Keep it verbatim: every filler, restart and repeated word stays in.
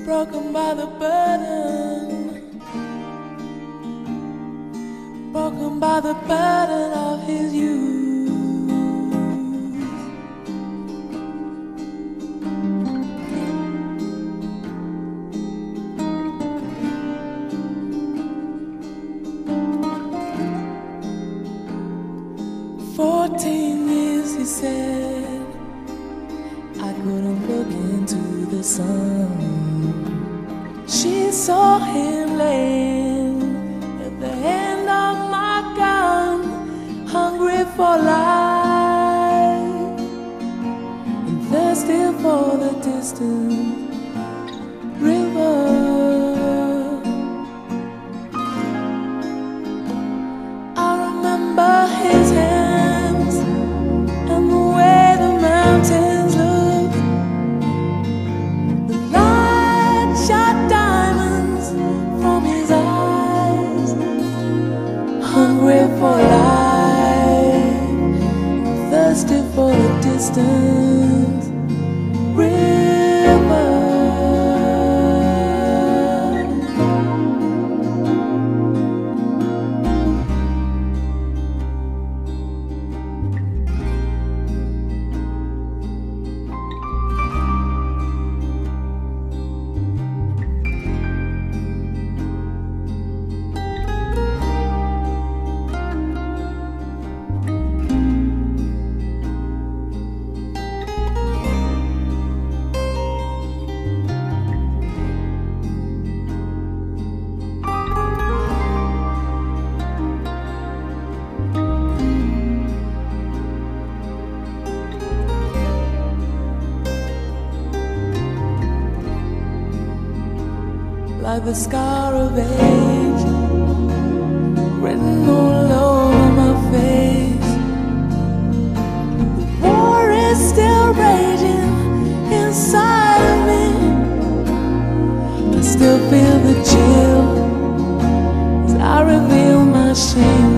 broken by the burden, broken by the burden of his youth. Fourteen years, he said, I couldn't look into the sun. She saw him laying at the end of my gun, hungry for life and thirsty for the distant river. I remember his hands and the way the mountains looked. The light shot diamonds from his eyes, hungry for life, thirsty for the distant river. Like the scar of age written all over my face. The war is still raging inside of me. I still feel the chill as I reveal my shame.